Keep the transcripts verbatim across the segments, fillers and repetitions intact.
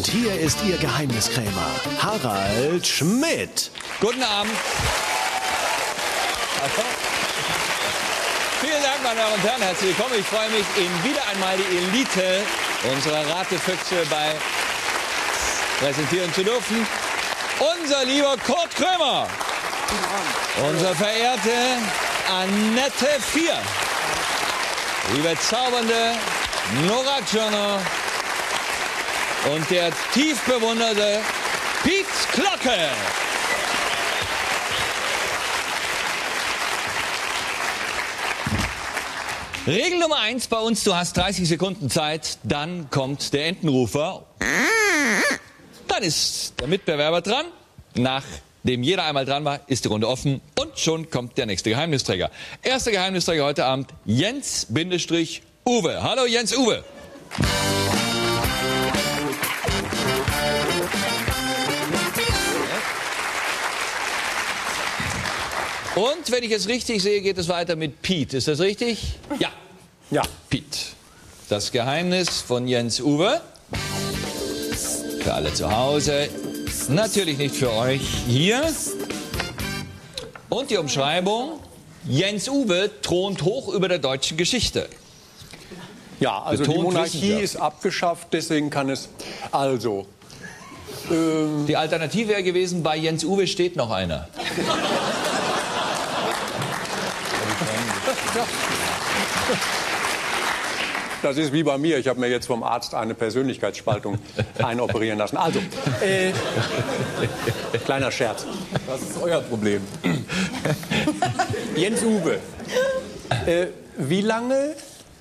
Und hier ist Ihr Geheimniskrämer, Harald Schmidt. Guten Abend. Vielen Dank, meine Damen und Herren, herzlich willkommen. Ich freue mich, Ihnen wieder einmal die Elite unserer Ratefüchse bei präsentieren zu dürfen. Unser lieber Kurt Krömer. Unsere verehrte Annette Vier. Die bezaubernde Nora Tschirner. Und der tief bewunderte Piet Glocke. Regel Nummer eins bei uns, du hast dreißig Sekunden Zeit, dann kommt der Entenrufer. Dann ist der Mitbewerber dran. Nachdem jeder einmal dran war, ist die Runde offen und schon kommt der nächste Geheimnisträger. Erster Geheimnisträger heute Abend, Jens-Uwe. Hallo Jens-Uwe. Und wenn ich es richtig sehe, geht es weiter mit Piet. Ist das richtig? Ja. Ja. Piet. Das Geheimnis von Jens-Uwe. Für alle zu Hause. Natürlich nicht für euch hier. Und die Umschreibung. Jens-Uwe thront hoch über der deutschen Geschichte. Ja, also Betont die Monarchie Wissenschaft. ist abgeschafft, deswegen kann es also. Ähm, Die Alternative wäre gewesen, bei Jens-Uwe steht noch einer. Das ist wie bei mir. Ich habe mir jetzt vom Arzt eine Persönlichkeitsspaltung einoperieren lassen. Also, äh, kleiner Scherz. Das ist euer Problem. Jens-Uwe, äh, wie lange?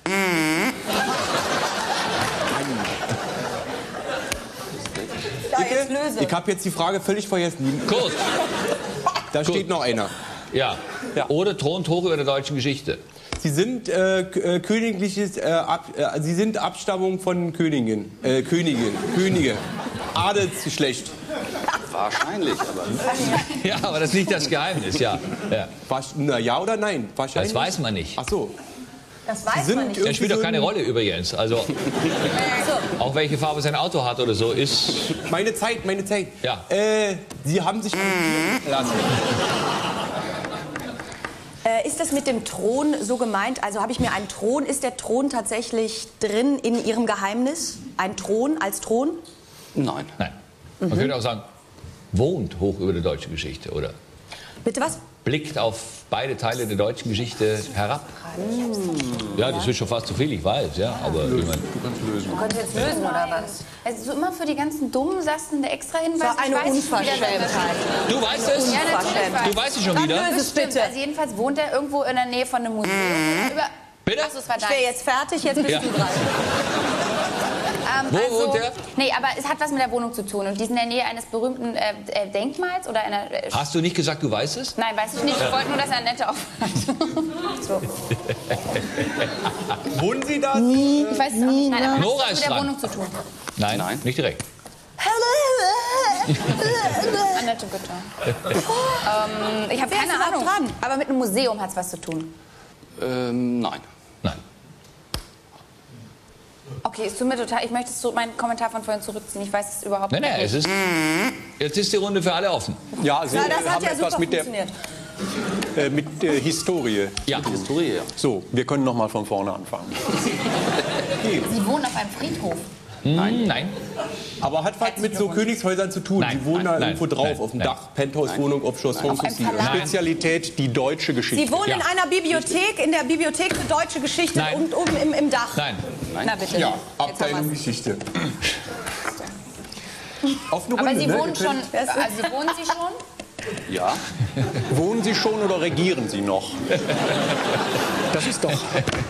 Ich, ich habe jetzt die Frage völlig vergessen. Kurt. Da steht noch einer. Ja. Ja. Oder thront hoch über der deutschen Geschichte. Sie sind äh, k- äh, königliches, äh, ab, äh, Sie sind Abstammung von Königin, äh, Königin, Könige, Adelsgeschlecht. Wahrscheinlich, aber Ja, aber das ist nicht das Geheimnis, ja. ja. Was, na ja oder nein? Wahrscheinlich. Das weiß man nicht. Ach so. Das weiß sind man nicht. Das spielt doch keine Rolle übrigens. Also, auch welche Farbe sein Auto hat oder so, ist... Meine Zeit, meine Zeit. Ja. Äh, Sie haben sich adoptieren lassen. Äh, ist das mit dem Thron so gemeint? Also habe ich mir einen Thron, ist der Thron tatsächlich drin in Ihrem Geheimnis? Ein Thron als Thron? nein. Nein. Man könnte auch sagen, wohnt hoch über der deutschen Geschichte, oder? Bitte was? Blickt auf beide Teile der deutschen Geschichte herab. Ja, das ist schon fast zu viel, ich weiß, ja. Aber ich mein, Du könntest jetzt lösen, oder was? Also so immer für die ganzen dummen Sachen der extra Hinweis. Das war eine Ich weiß nicht, wie der Unverschämtheit. du weißt es? Ja, natürlich. weiß Du weißt es schon Dann wieder? löse es bitte. Also jedenfalls wohnt er irgendwo in der Nähe von einem Museum. Über Bitte? Achso, es war Ich wäre dein. jetzt fertig, jetzt bist Ja. du dran. Ähm, Wo also, wohnt er? Nee, aber es hat was mit der Wohnung zu tun. Und die ist in der Nähe eines berühmten äh, äh, Denkmals oder einer... Äh, Hast du nicht gesagt, du weißt es? Nein, weiß ich nicht. Ich wollte nur, dass er nette aufhat. So. Wohnen Sie da? Ich weiß es auch nicht. Nein, aber Nora hat was ist mit der dran. Wohnung zu tun. Nein, Nein. nicht direkt. Annette, bitte. ähm, ich habe Wer ist keine überhaupt Ahnung. dran? Aber mit einem Museum hat es was zu tun. Ähm, nein. Nein. Okay, es tut mir total... Ich möchte so meinen Kommentar von vorhin zurückziehen. Ich weiß es überhaupt Nein, nicht. nein, es ist... Jetzt ist die Runde für alle offen. Ja, Sie Na, das äh, hat haben ja etwas super mit der, funktioniert. äh, mit der Historie. Ja. Historie, ja. So, wir können noch mal von vorne anfangen. Sie wohnen auf einem Friedhof. Nein. Nein. Aber hat was mit so Königshäusern zu tun? Nein, Sie wohnen da nein, irgendwo nein, drauf, nein, auf dem nein. Dach, Penthouse-Wohnung, Offshore-Home Auf einem Society. Verlag. Spezialität, die deutsche Geschichte. Sie wohnen Ja. in einer Bibliothek, in der Bibliothek für deutsche Geschichte Nein. und oben im, im Dach. Nein. Na bitte. Ja, Jetzt haben Abteilung wir's. Geschichte. Auf eine Aber Runde, Sie ne? wohnen Ihr schon... könnt- Also wohnen Sie schon? Ja. Wohnen Sie schon oder regieren Sie noch? Das ist doch...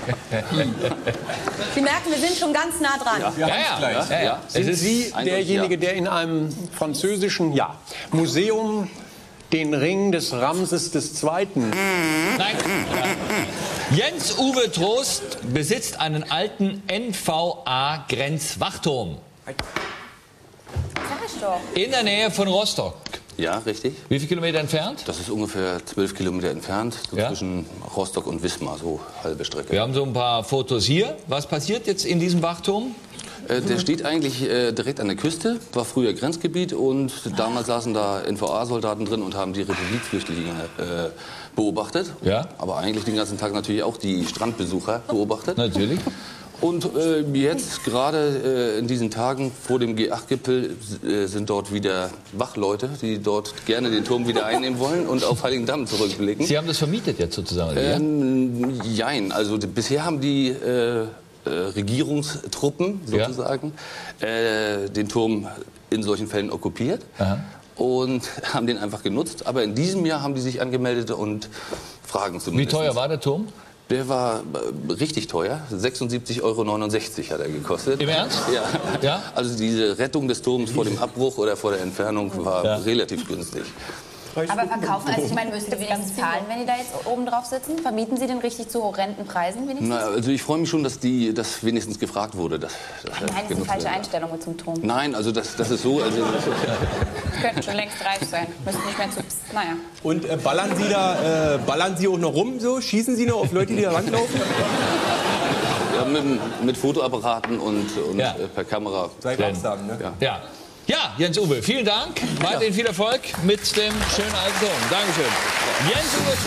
Sie merken, wir sind schon ganz nah dran. Wir Ja, haben's ja. gleich. ja, ja. Es Sind ist Sie eindeutig, derjenige, ja. der in einem französischen ja, Museum den Ring des Ramses des Zweiten. Nein. Jens-Uwe Trost besitzt einen alten N V A-Grenzwachturm Sag ich doch. in der Nähe von Rostock. Ja, richtig. Wie viele Kilometer entfernt? Das ist ungefähr zwölf Kilometer entfernt, so Ja. zwischen Rostock und Wismar, so halbe Strecke. Wir haben so ein paar Fotos hier. Was passiert jetzt in diesem Wachturm? Äh, der steht eigentlich äh, direkt an der Küste, war früher Grenzgebiet und damals saßen da N V A-Soldaten drin und haben die Republikflüchtlinge äh, beobachtet. Ja. Aber eigentlich den ganzen Tag natürlich auch die Strandbesucher beobachtet. Natürlich. Und äh, jetzt gerade äh, in diesen Tagen vor dem G acht Gipfel äh, sind dort wieder Wachleute, die dort gerne den Turm wieder einnehmen wollen und auf Heiligendamm zurückblicken. Sie haben das vermietet jetzt sozusagen, oder? Ähm, jein, also die, bisher haben die äh, äh, Regierungstruppen sozusagen ja. äh, den Turm in solchen Fällen okkupiert. Aha. Und haben den einfach genutzt. Aber in diesem Jahr haben die sich angemeldet und fragen zumindest. Wie teuer war der Turm? Der war äh, richtig teuer. sechsundsiebzig Euro neunundsechzig hat er gekostet. Im Ernst? Ja. Ja. Also diese Rettung des Turms vor dem Abbruch oder vor der Entfernung war ja. relativ günstig. Aber verkaufen, also ich meine, müssen Sie wenigstens zahlen, wenn die da jetzt oben drauf sitzen? Vermieten Sie den richtig zu horrenden Preisen wenigstens? Na, also ich freue mich schon, dass die das wenigstens gefragt wurde. Dass, dass Ach nein, das ist eine falsche Einstellung zum Turm. Nein, also das, das ist so. Also Sie könnten schon längst reich sein. Müssten nicht mehr zu. Naja. Und äh, ballern Sie da, äh, ballern Sie auch noch rum so? Schießen Sie noch auf Leute, die da langlaufen? ja, mit, mit Fotoapparaten und, und Ja. äh, per Kamera. Sei wachsam, ne? Ja. Ja. Ja, Jens-Uwe, vielen Dank. Weiterhin viel Erfolg mit dem schönen alten Turm. Dankeschön. Jens-Uwe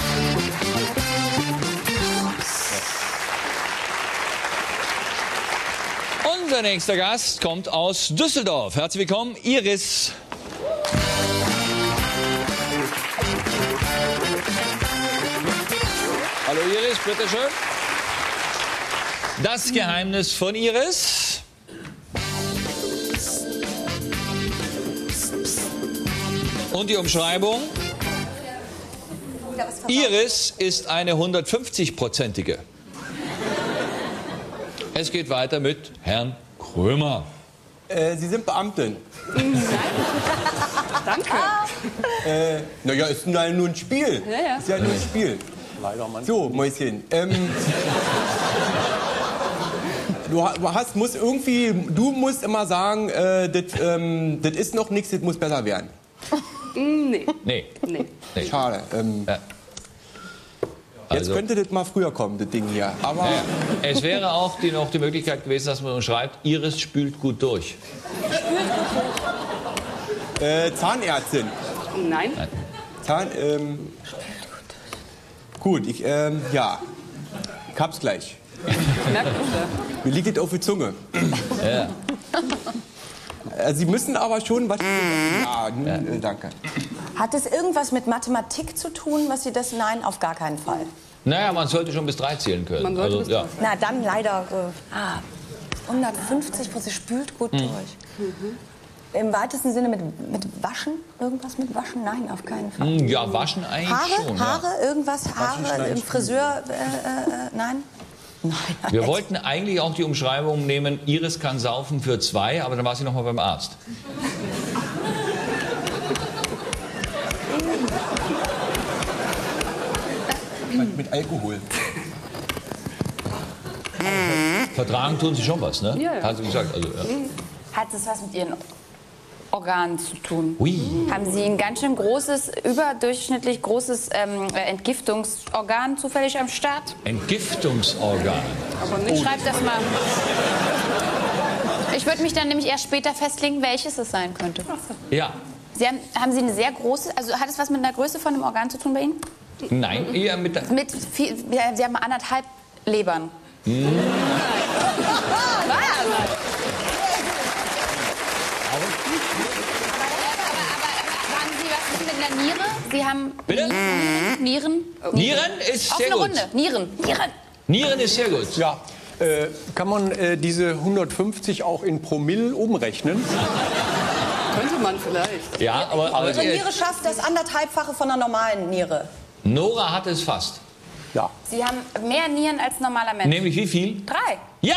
Schmutz. Unser nächster Gast kommt aus Düsseldorf. Herzlich willkommen, Iris. Hallo Iris, bitteschön. Das Geheimnis von Iris. Und die Umschreibung? Iris ist eine hundertfünfzig-prozentige. Es geht weiter mit Herrn Krömer. Äh, Sie sind Beamtin. Danke. Äh, naja, ist nur ein Spiel. Ja, ja. Ist ja nur ein Spiel. Leider, Mann. So, Mäuschen. Ähm, du hast, musst irgendwie, du musst immer sagen, äh, das ähm, ist noch nichts, das muss besser werden. Nee. Nee. Nee. Nee. Schade. Ähm, Ja. Jetzt Also, könnte das mal früher kommen, das Ding hier. Aber ja. Es wäre auch die, noch die Möglichkeit gewesen, dass man schreibt, Iris spült gut durch. äh, Zahnärztin. Nein. Zahn, ähm, gut, ich, ähm, ja. Ich hab's gleich. Na bitte. Mir liegt das auf die Zunge. Ja. Äh, Sie müssen aber schon was... Ja, ja. Äh, danke. Hat es irgendwas mit Mathematik zu tun, was Sie das... Nein, auf gar keinen Fall. Naja, man sollte schon bis drei zählen können. Man sollte also, bis ja. Na, dann leider... Äh, ah, hundertfünfzig, sie spült gut durch. Mhm. Im weitesten Sinne mit, mit Waschen? Irgendwas mit Waschen? Nein, auf keinen Fall. Hm, ja, waschen eigentlich Haare? schon. Haare? Ja. Irgendwas? Haare? Im Friseur? Äh, äh, äh, nein? Nein. Wir wollten eigentlich auch die Umschreibung nehmen, Iris kann saufen für zwei, aber dann war sie noch mal beim Arzt. Mit Alkohol. Vertragen tun sie schon was, ne? Ja, ja. Hat sie gesagt. Also, ja. Hat es was mit Ihren Organen zu tun? Ui. Haben Sie ein ganz schön großes, überdurchschnittlich großes ähm, Entgiftungsorgan zufällig am Start? Entgiftungsorgan. Aber nicht. Schreib das mal. Ich würde mich dann nämlich erst später festlegen, welches es sein könnte. Ja. Sie haben, haben Sie eine sehr große, also hat es was mit der Größe von einem Organ zu tun bei Ihnen? Nein, eher mit der... Mit viel, Sie haben anderthalb Lebern. Hm. Haben Sie was mit der Niere? Sie haben Bitte? Nieren? Nieren ist Auf sehr eine gut. Runde. Nieren. Nieren. Nieren ist sehr gut. Ja, äh, kann man äh, diese hundertfünfzig auch in Promille umrechnen? Könnte man vielleicht. Ja, aber, aber Ihre äh, Niere schafft das anderthalbfache von einer normalen Niere. Nora hat es fast. Ja. Sie haben mehr Nieren als normaler Mensch. Nämlich wie viel? Drei. Ja!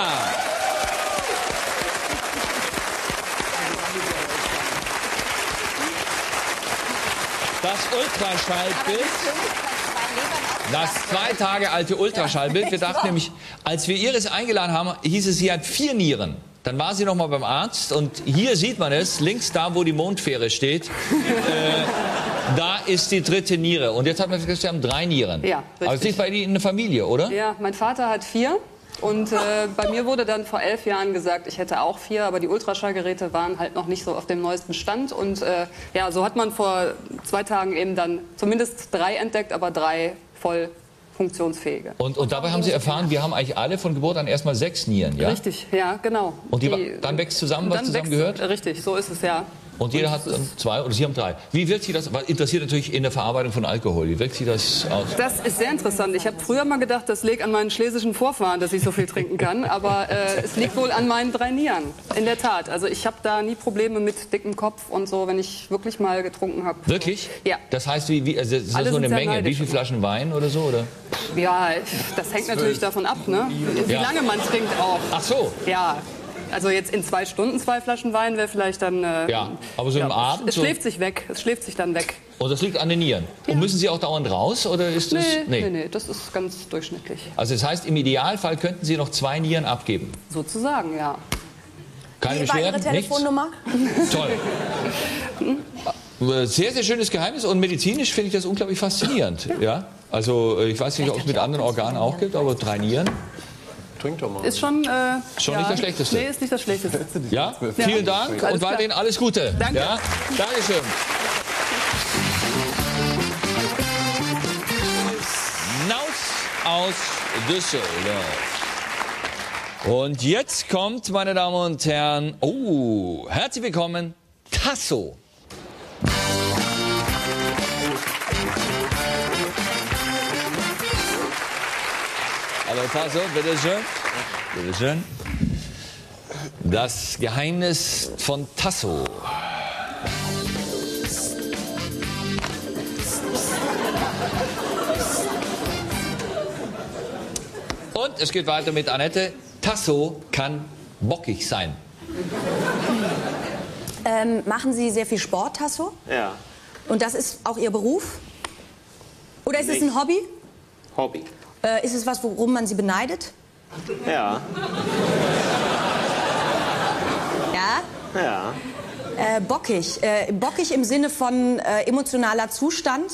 Das Ultraschallbild, das zwei Tage alte Ultraschallbild. Wir dachten nämlich, als wir Iris eingeladen haben, hieß es, sie hat vier Nieren. Dann war sie noch mal beim Arzt und hier sieht man es, links da, wo die Mondfähre steht, äh, da ist die dritte Niere. Und jetzt hat man festgestellt, sie haben drei Nieren. Ja, richtig. Aber es ist nicht bei Ihnen in der Familie, oder? Ja, mein Vater hat vier. Und äh, bei mir wurde dann vor elf Jahren gesagt, ich hätte auch vier, aber die Ultraschallgeräte waren halt noch nicht so auf dem neuesten Stand. Und äh, ja, so hat man vor zwei Tagen eben dann zumindest drei entdeckt, aber drei voll funktionsfähige. Und, und dabei haben Sie erfahren, wir haben eigentlich alle von Geburt an erstmal sechs Nieren, ja? Richtig, ja, genau. Und die, die, dann wächst zusammen, was dann zusammen wächst, gehört? Richtig, so ist es, ja. Und jeder hat dann zwei oder Sie haben drei. Wie wirkt sich das, was interessiert natürlich in der Verarbeitung von Alkohol, wie wirkt sich das aus? Das ist sehr interessant. Ich habe früher mal gedacht, das liegt an meinen schlesischen Vorfahren, dass ich so viel trinken kann. Aber äh, es liegt wohl an meinen drei Nieren, in der Tat. Also ich habe da nie Probleme mit dickem Kopf und so, wenn ich wirklich mal getrunken habe. Wirklich? Ja. Das heißt, wie, wie, also das ist Alle so eine sind sehr Menge. Wie neidisch. viele Flaschen Wein oder so? Oder? Ja, das hängt natürlich davon ab, ne? Wie Ja. lange man trinkt auch. Ach so. Ja. Also jetzt in zwei Stunden zwei Flaschen Wein wäre vielleicht dann... Äh, Ja, aber so im Abend Es so- schläft sich weg. Es schläft sich dann weg. Und das liegt an den Nieren. Und müssen Sie auch dauernd raus oder ist das? Nee, nee, nee, das ist ganz durchschnittlich. Also das heißt, im Idealfall könnten Sie noch zwei Nieren abgeben. Sozusagen, ja. Keine Wie war Ihre Beschwerden? Nichts? Telefonnummer? Toll. Sehr, sehr schönes Geheimnis und medizinisch finde ich das unglaublich faszinierend. Ja? Also ich weiß nicht, ob es mit anderen Organen auch gibt, aber drei Nieren. Trink doch mal. Ist schon... Äh, Schon ja, nicht das Schlechteste. Nee, ist nicht das Schlechteste. Ja? Vielen Dank Alles und klar. weiterhin alles Gute. Danke. Ja? Dankeschön. Naus aus Düsseldorf. Und jetzt kommt, meine Damen und Herren, oh, herzlich willkommen, Tasso. Hallo Tasso, bitteschön. Bitteschön. Das Geheimnis von Tasso. Und es geht weiter mit Annette. Tasso kann bockig sein. Ähm, machen Sie sehr viel Sport, Tasso? Ja, Und das ist auch Ihr Beruf? Oder ist es ein Hobby? Hobby. Äh, ist es was, worum man Sie beneidet? Ja, Ja? ja. Äh, bockig. Äh, bockig im Sinne von äh, emotionaler Zustand?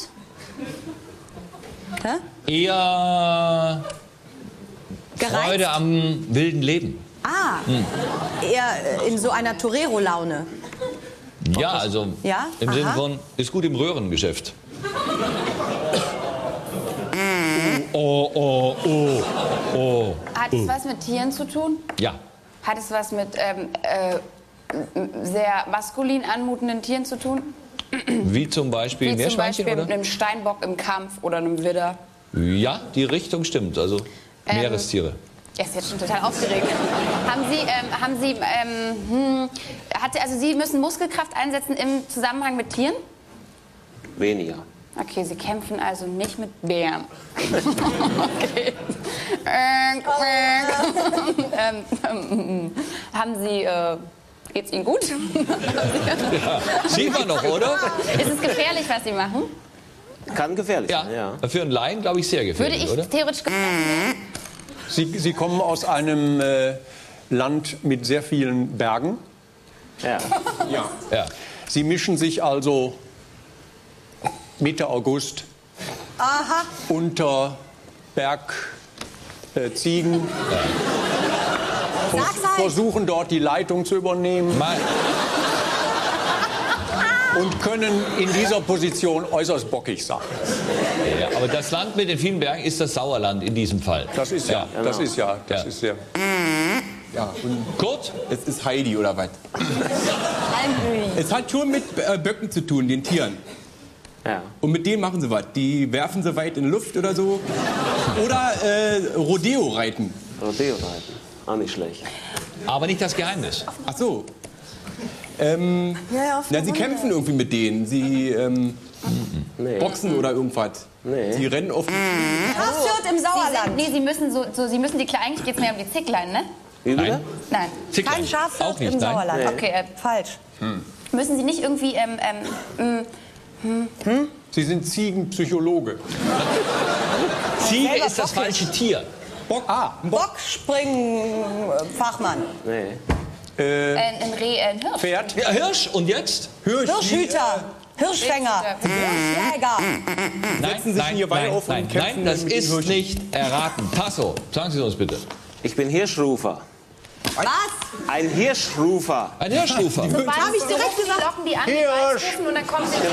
Hä? Eher Gereizt? Freude am wilden Leben. Ah, eher äh, in so einer Torero-Laune. Ja, also Ja? im Aha. Sinne von, ist gut im Röhrengeschäft. Oh, oh, oh, oh. Hat es was mit Tieren zu tun? Ja, Hat es was mit ähm, äh, sehr maskulin anmutenden Tieren zu tun? wie zum Beispiel Wie zum Meerschweinchen, Beispiel mit oder? einem Steinbock im Kampf oder einem Widder. Ja, die Richtung stimmt, also Ähm, Meerestiere. Er ist jetzt schon total aufgeregt. haben Sie, ähm, haben Sie, ähm, hm, hat, also Sie müssen Muskelkraft einsetzen im Zusammenhang mit Tieren? Weniger. Okay, Sie kämpfen also nicht mit Bären. Okay. Ähm, ähm, ähm, haben Sie, äh, geht's Ihnen gut? Ja, sieht man noch, oder? Ist es gefährlich, was Sie machen? Kann gefährlich Ja, sein, ja. für einen Laien, glaube ich, sehr Würde gefährlich, ich oder? theoretisch gefährlich werden? Sie, Sie kommen aus einem äh, Land mit sehr vielen Bergen. Ja. Ja. Ja. Sie mischen sich also Mitte August Aha. unter Bergziegen. Äh, Ziegen. Vers Sag's halt. versuchen dort die Leitung zu übernehmen Mal, und können in dieser Position äußerst bockig sein. ja, aber das Land mit den vielen Bergen ist das Sauerland in diesem Fall. Das ist ja, das ist ja, das Ja. ist ja. Ja, und Kurt? es ist Heidi oder was? Es hat schon mit äh, Böcken zu tun, den Tieren. Ja. Und mit denen machen sie was. Die werfen sie weit in die Luft oder so. Oder äh, Rodeo reiten. Rodeo reiten. Auch nicht schlecht. Aber nicht das Geheimnis. Ach so. Ähm, Ja, ja, auf na, der sie Runde. kämpfen irgendwie mit denen. Sie ähm, Nee. boxen oder irgendwas. Nee. Sie rennen auf. Kraftschritt im Sie, Sauerland. sind, nee, Sie müssen so, so Sie müssen die Kleinen, eigentlich geht es mehr um die Zicklein, ne? Wie bitte? Nein. Nein. Zicklein. Kein Schafhirt Auch nicht, im nein. Sauerland. Okay, äh, Falsch. müssen Sie nicht irgendwie, ähm, ähm, Sie sind Ziegenpsychologe. Ziege selber ist das bockig. falsche Tier. Bock, ah, Bockspringen-Fachmann. Nee. äh, ein, ein Reh, ein Hirsch. Pferd. Ja, Hirsch. Und jetzt? Hirsch. Hirschhüter. Hirschfänger. Hirschjäger. Nein, Setzen sich nein, hier beide nein, auf und nein, kämpfen nein, das mit den ist Hirschen. nicht erraten. Tasso, sagen Sie uns bitte. Ich bin Hirschrufer. Was? Ein Hirschrufer. Ein Hirschrufer. Sobald Hab ich Sie direkt rufen, gesagt. locken die an, die Hirsch. Weiß rufen und dann kommen sie.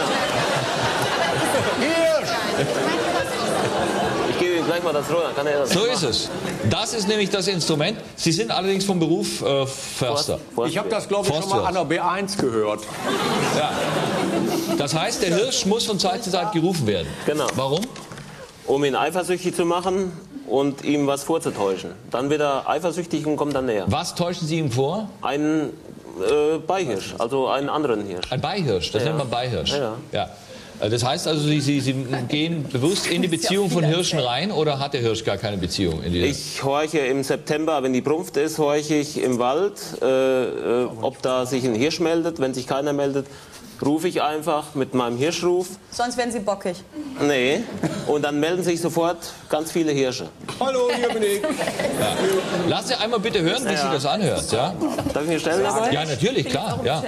Ich gebe ihm gleich mal das Rohr, dann kann er das So machen. ist es. Das ist nämlich das Instrument. Sie sind allerdings vom Beruf äh, Förster. Forst- Ich habe das, glaube ich, schon mal an der B eins gehört. Ja. Das heißt, der Hirsch muss von Zeit zu Zeit gerufen werden. Genau. Warum? Um ihn eifersüchtig zu machen und ihm was vorzutäuschen. Dann wird er eifersüchtig und kommt dann näher. Was täuschen Sie ihm vor? Einen äh, Beihirsch, also einen anderen Hirsch. Ein Beihirsch. Das Ja. nennt man Beihirsch. Ja, Ja. Äh, Das heißt also, Sie, Sie, Sie gehen bewusst in die Beziehung von Hirschen rein oder hat der Hirsch gar keine Beziehung? In die Ich horche im September, wenn die Brunft ist, horche ich im Wald, äh, äh, ob da sich ein Hirsch meldet. Wenn sich keiner meldet, rufe ich einfach mit meinem Hirschruf. Sonst werden Sie bockig. Nee. Und dann melden sich sofort ganz viele Hirsche. Hallo, hier bin ich. Lass Sie einmal bitte hören, wie Ja. sich das anhört. Ja, Darf ich mir stellen dabei? ja natürlich, klar. Ja.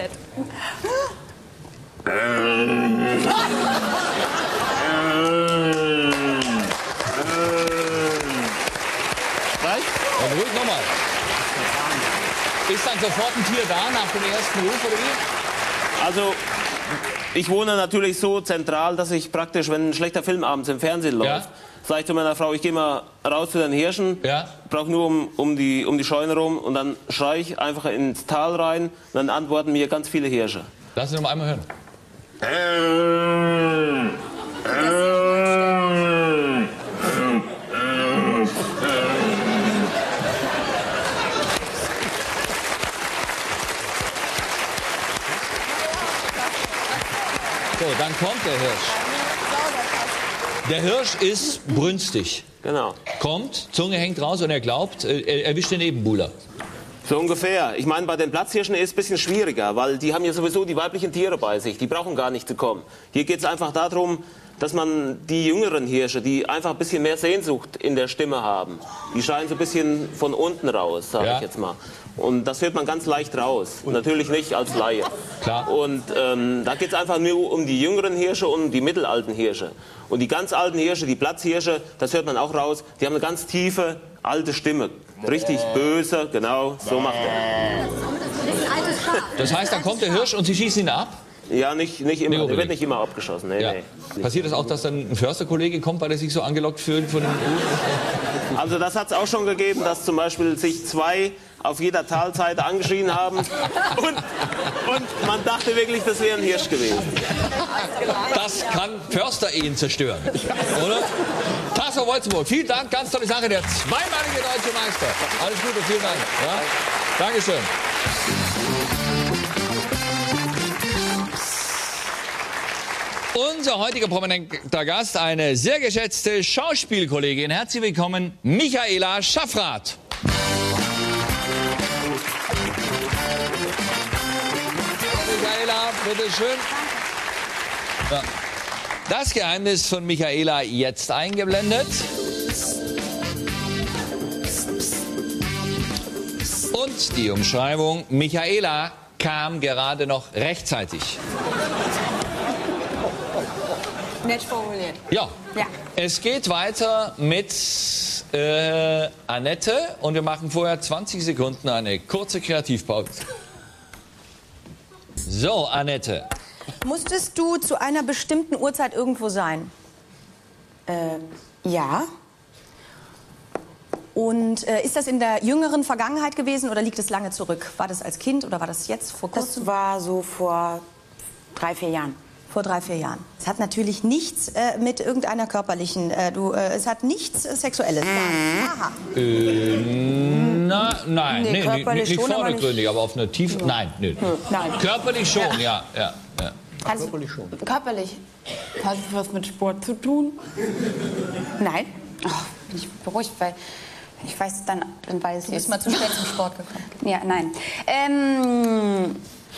Gleich? Und ruhig nochmal. Ist dann sofort ein Tier da nach dem ersten Ruf oder wie? Also, ich wohne natürlich so zentral, dass ich praktisch, wenn ein schlechter Film abends im Fernsehen läuft, Ja. sage ich zu meiner Frau, ich gehe mal raus zu den Hirschen, Ja. brauche nur um, um, die, um die Scheune rum und dann schreie ich einfach ins Tal rein und dann antworten mir ganz viele Hirsche. Lass Sie noch mal einmal hören. So, dann kommt der Hirsch. Der Hirsch ist brünstig. Genau. Kommt, Zunge hängt raus und er glaubt, äh, er erwischt den Nebenbuhler. So ungefähr. Ich meine, bei den Platzhirschen ist es ein bisschen schwieriger, weil die haben ja sowieso die weiblichen Tiere bei sich. Die brauchen gar nicht zu kommen. Hier geht es einfach darum, dass man die jüngeren Hirsche, die einfach ein bisschen mehr Sehnsucht in der Stimme haben, die scheinen so ein bisschen von unten raus, sage Ja. ich jetzt mal. Und das hört man ganz leicht raus. Natürlich nicht als Laie. Klar. Und ähm, da geht es einfach nur um die jüngeren Hirsche und um die mittelalten Hirsche. Und die ganz alten Hirsche, die Platzhirsche, das hört man auch raus, die haben eine ganz tiefe, alte Stimme. Richtig böse, genau, so macht er. Das heißt, dann kommt der Hirsch und Sie schießen ihn ab? Ja, nicht, nicht Nee, immer, der unbedingt. wird nicht immer abgeschossen. Nee, Ja. nee. Passiert es auch, dass dann ein Försterkollege kommt, weil er sich so angelockt fühlt von dem Ruf? Also das hat es auch schon gegeben, dass zum Beispiel sich zwei auf jeder Talseite angeschrien haben und, und man dachte wirklich, das wäre ein Hirsch gewesen. Das kann Försterehen zerstören, oder? Tasso Wolzenburg, vielen Dank, ganz tolle Sache, der zweimalige deutsche Meister. Alles Gute, vielen Dank. Ja? Dankeschön. Unser heutiger prominenter Gast, eine sehr geschätzte Schauspielkollegin. Herzlich willkommen, Michaela Schaffrath. Michaela, bitteschön. Ja. Das Geheimnis von Michaela jetzt eingeblendet. Und die Umschreibung, Michaela kam gerade noch rechtzeitig. Nett formuliert. Ja. Ja. Es geht weiter mit äh, Annette und wir machen vorher zwanzig Sekunden eine kurze Kreativpause. So, Annette. Musstest du zu einer bestimmten Uhrzeit irgendwo sein? Ähm, ja. Und äh, ist das in der jüngeren Vergangenheit gewesen oder liegt es lange zurück? War das als Kind oder war das jetzt vor kurzem? Das war so vor drei, vier Jahren. Vor drei, vier Jahren. Es hat natürlich nichts äh, mit irgendeiner körperlichen, äh, du, äh, es hat nichts äh, Sexuelles. Aha. Äh, na, nein, Nee, nee, körperlich nicht, nicht schon, aber vordergründig, aber auf eine tiefe. Nein, nee. Nein. Körperlich schon, ja. ja, ja. Also, körperlich. Hat es was mit Sport zu tun? Nein. Ach, bin ich beruhigt, weil ich weiß dann, dann weiß ich Du bist mal zu spät zum Sport gekommen. Ja, nein. Ähm,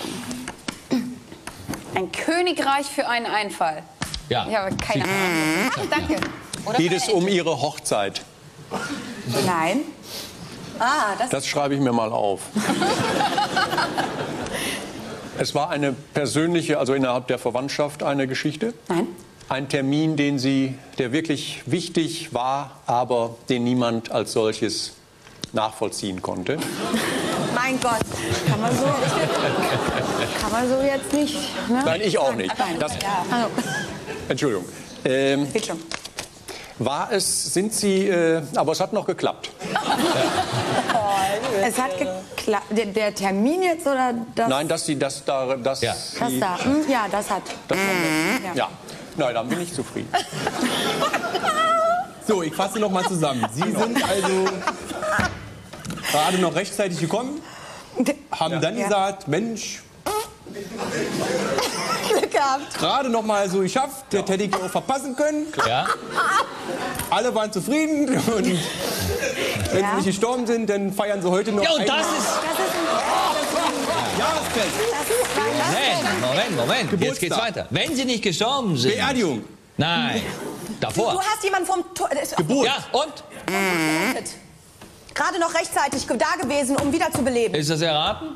ein Königreich für einen Einfall. Ja. Ich habe keine Ahnung. Ach, danke. Oder Geht es um Ihre Hochzeit? Nein. Ah, das Das schreibe ich mir mal auf. Es war eine persönliche, also innerhalb der Verwandtschaft eine Geschichte? Nein. Ein Termin, den Sie, der wirklich wichtig war, aber den niemand als solches nachvollziehen konnte. Mein Gott, kann man so, kann man so jetzt nicht. Ne? Nein, ich auch nicht. Nein. Das, Ja. Also, Entschuldigung. Ähm, geht schon. war es, sind Sie, äh, aber es hat noch geklappt. Es hat geklappt. Der, der Termin jetzt oder das? Nein, dass Sie das da, dass Ja. Das Sie, da. Hm? Ja, das hat. das haben wir. Ja. Ja, nein, dann bin ich zufrieden. So, ich fasse noch mal zusammen. Sie sind also gerade noch rechtzeitig gekommen, haben dann Ja. gesagt, Mensch, Glück gehabt. gerade noch mal so geschafft, das hätte ich auch verpassen können. Ja? Alle waren zufrieden und wenn Ja. sie nicht gestorben sind, dann feiern sie heute noch Ja, und ein das ist... Jahresfest. Moment, Moment, Moment. Jetzt Geburtstag. geht's weiter. Wenn Sie nicht gestorben sind... Beerdigung. Nein. Davor. Du hast jemanden vom Tor. das ist- Geburt. Ja, und? Gerade noch rechtzeitig da gewesen, um wieder zu beleben. Ist das erraten?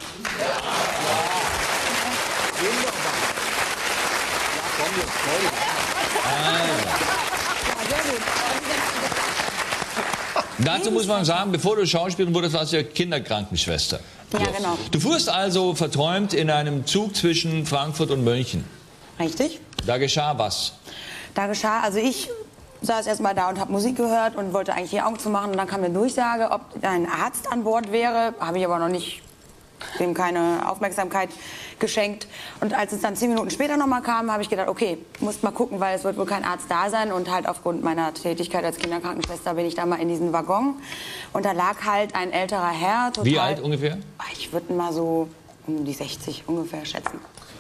Dazu muss man sagen, bevor du Schauspielerin wurdest, warst du ja Kinderkrankenschwester. Ja, genau. Du fuhrst also verträumt in einem Zug zwischen Frankfurt und München. Richtig. Da geschah was. Da geschah, also ich saß erst mal da und habe Musik gehört und wollte eigentlich die Augen zumachen. Und dann kam eine Durchsage, ob ein Arzt an Bord wäre. Habe ich aber noch nicht, dem keine Aufmerksamkeit geschenkt. Und als es dann zehn Minuten später noch mal kam, habe ich gedacht, okay, musst mal gucken, weil es wird wohl kein Arzt da sein. Und halt aufgrund meiner Tätigkeit als Kinderkrankenschwester bin ich da mal in diesen Waggon. Und da lag halt ein älterer Herr. Total, Wie alt ungefähr? Ich würde mal so um die sechzig ungefähr schätzen.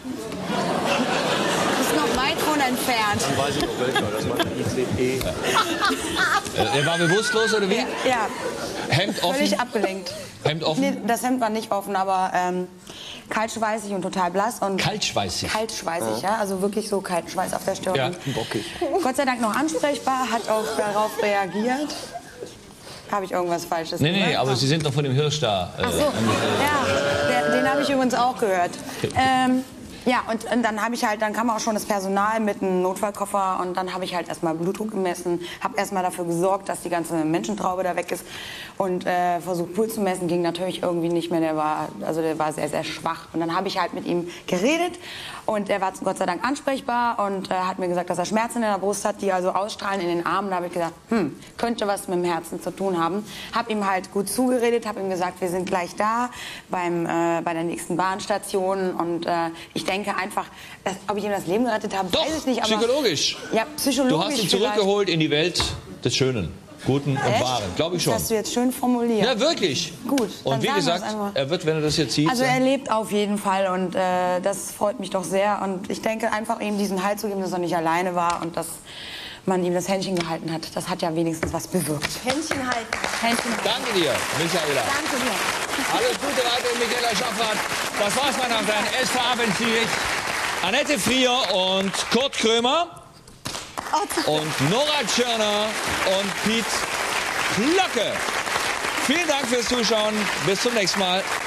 Das ist noch weit von entfernt. Weiß ich noch welcher, das war ein I C E. Äh, Er war bewusstlos oder wie? Ja, Hemd offen? völlig abgelenkt. Hemd offen? Nee, das Hemd war nicht offen, aber ähm, kaltschweißig und total blass. Und Kaltschweißig? Kaltschweißig, ja. Also wirklich so Kaltschweiß auf der Stirn. Ja. Und Bockig. Gott sei Dank noch ansprechbar, hat auch darauf reagiert. Habe ich irgendwas Falsches Nee, gesagt? nee, aber Sie sind noch von dem Hirsch da. Äh, Ach so, ja, der, den habe ich übrigens auch gehört. Ähm, ja, und, und dann habe ich halt, dann kam auch schon das Personal mit einem Notfallkoffer und dann habe ich halt erstmal Blutdruck gemessen, habe erstmal dafür gesorgt, dass die ganze Menschentraube da weg ist und äh, versucht Puls zu messen, ging natürlich irgendwie nicht mehr, der war, also der war sehr, sehr schwach. Und dann habe ich halt mit ihm geredet und er war Gott sei Dank ansprechbar und äh, hat mir gesagt, dass er Schmerzen in der Brust hat, die also ausstrahlen in den Armen. Da habe ich gesagt, hm, könnte was mit dem Herzen zu tun haben. Habe ihm halt gut zugeredet, habe ihm gesagt, wir sind gleich da beim, äh, bei der nächsten Bahnstation und äh, ich denke einfach, dass, ob ich ihm das Leben gerettet habe, Doch, weiß ich nicht. Aber, psychologisch. Ja, psychologisch. Du hast ihn zurückgeholt in die Welt des Schönen, Guten und Echt? Wahren. Glaube ich schon. Das hast du jetzt schön formuliert. Ja, wirklich. Gut, dann Und wie sagen wir gesagt, das einfach. er wird, wenn er das jetzt sieht, Also er sagen, lebt auf jeden Fall und äh, das freut mich doch sehr. Und ich denke einfach ihm diesen Halt zu geben, dass er nicht alleine war und dass man ihm das Händchen gehalten hat. Das hat ja wenigstens was bewirkt. Händchen halten. Händchen halten. danke dir, Michaela. Danke dir. Alles Gute weiter, Michaela Schaffrath. Das war's, meine Damen und Herren. Es verabschiedet sich Annette Frier und Kurt Krömer und Nora Tschirner und Piet Glocke. Vielen Dank fürs Zuschauen. Bis zum nächsten Mal.